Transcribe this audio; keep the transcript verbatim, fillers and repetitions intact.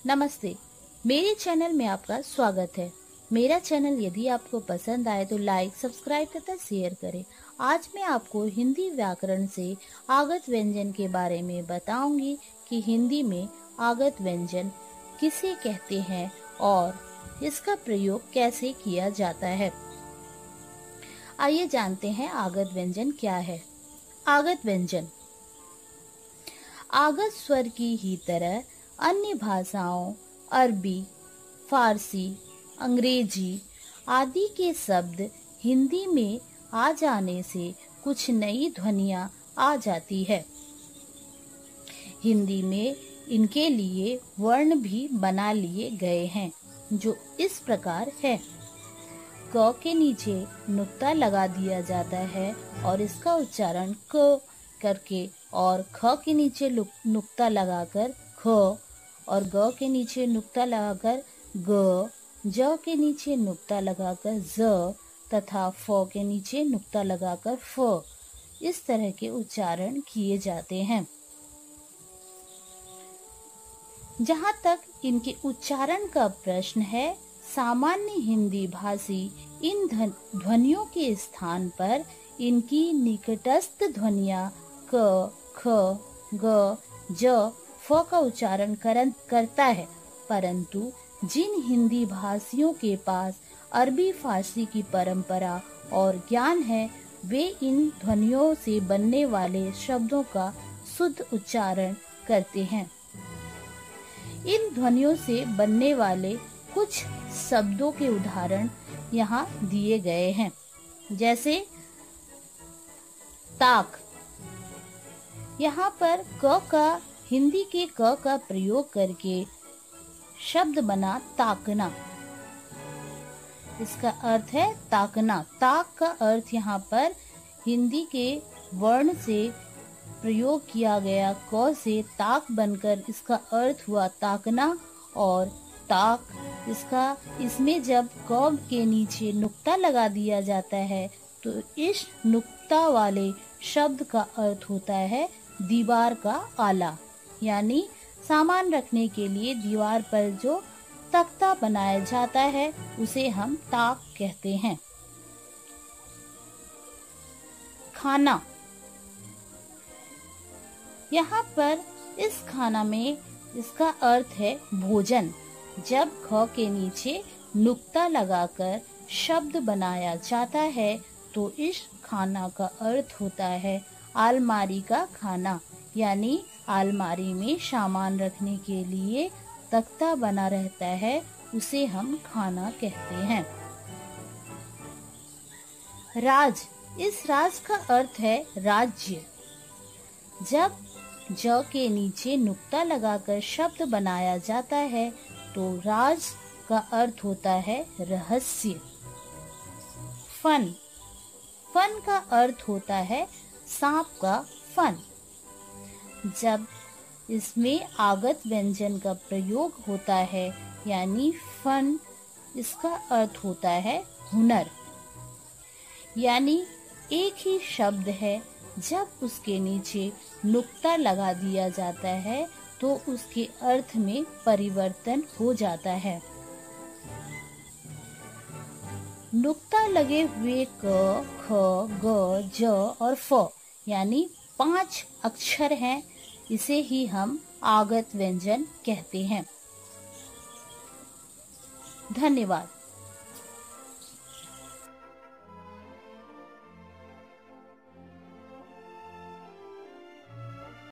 नमस्ते, मेरे चैनल में आपका स्वागत है। मेरा चैनल यदि आपको पसंद आए तो लाइक, सब्सक्राइब तथा शेयर करें। आज मैं आपको हिंदी व्याकरण से आगत व्यंजन के बारे में बताऊंगी कि हिंदी में आगत व्यंजन किसे कहते हैं और इसका प्रयोग कैसे किया जाता है। आइए जानते हैं आगत व्यंजन क्या है। आगत व्यंजन आगत स्वर की ही तरह अन्य भाषाओं अरबी, फारसी, अंग्रेजी आदि के शब्द हिंदी में आ जाने से कुछ नई ध्वनियाँ आ जाती है। हिंदी में इनके लिए वर्ण भी बना लिए गए हैं, जो इस प्रकार है। क के नीचे नुक्ता लगा दिया जाता है और इसका उच्चारण क करके और ख के नीचे नुक्ता लगाकर ख और ग के नीचे नुक्ता लगाकर ग, ज के नीचे नुक्ता लगाकर ज तथा फ के नीचे नुक्ता लगाकर फ, इस तरह के उच्चारण किए जाते हैं। जहाँ तक इनके उच्चारण का प्रश्न है, सामान्य हिंदी भाषी इन ध्वनियों के स्थान पर इनकी निकटस्थ ध्वनियाँ क, ख, ग, ज, फ का उच्चारण करता है, परंतु जिन हिंदी भाषियों के पास अरबी फारसी की परंपरा और ज्ञान है, वे इन ध्वनियों से बनने वाले शब्दों का शुद्ध उच्चारण करते हैं। इन ध्वनियों से बनने वाले कुछ शब्दों के उदाहरण यहाँ दिए गए हैं, जैसे ताक। यहाँ पर क का हिंदी के क का प्रयोग करके शब्द बना ताकना। इसका अर्थ है ताकना। ताक का अर्थ यहाँ पर हिंदी के वर्ण से प्रयोग किया गया क से ताक बनकर इसका अर्थ हुआ ताकना। और ताक इसका इसमें जब क के नीचे नुक्ता लगा दिया जाता है तो इस नुक्ता वाले शब्द का अर्थ होता है दीवार का आला, यानी सामान रखने के लिए दीवार पर जो तख्ता बनाया जाता है उसे हम ताक कहते हैं। खाना। यहाँ पर इस खाना में इसका अर्थ है भोजन। जब ख के नीचे नुक्ता लगाकर शब्द बनाया जाता है तो इस खाना का अर्थ होता है अलमारी का खाना, यानी अलमारी में सामान रखने के लिए तख्ता बना रहता है, उसे हम खाना कहते हैं। राज। इस राज का अर्थ है राज्य। जब ज के नीचे नुक्ता लगाकर शब्द बनाया जाता है तो राज का अर्थ होता है रहस्य। फन। फन का अर्थ होता है सांप का फन। जब इसमें आगत व्यंजन का प्रयोग होता है, यानी फन, इसका अर्थ होता है हुनर। यानी एक ही शब्द है, जब उसके नीचे नुक्ता लगा दिया जाता है तो उसके अर्थ में परिवर्तन हो जाता है। नुक्ता लगे हुए क, ख, ग, ज और फ, यानी पांच अक्षर हैं, इसे ही हम आगत व्यंजन कहते हैं। धन्यवाद।